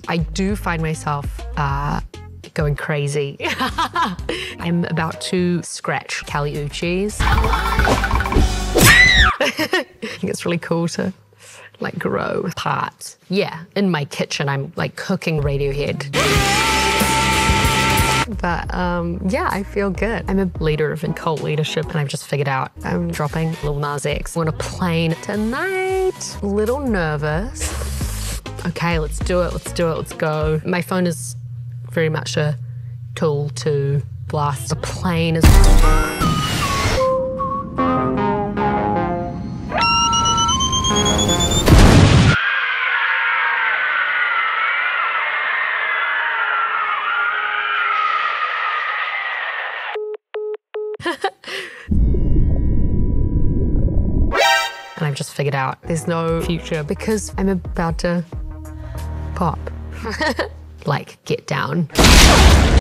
I do find myself going crazy. I'm about to scratch Kali Uchis. I think it's really cool to like grow parts. Yeah, in my kitchen, I'm like cooking Radiohead. But yeah, I feel good. I'm a leader of cult leadership, and I've just figured out I'm dropping Lil Nas X on a plane tonight. A little nervous. Okay, let's do it, let's do it, let's go. My phone is very much a tool to blast a plane. And I've just figured out there's no future because I'm about to pop. Like, get down.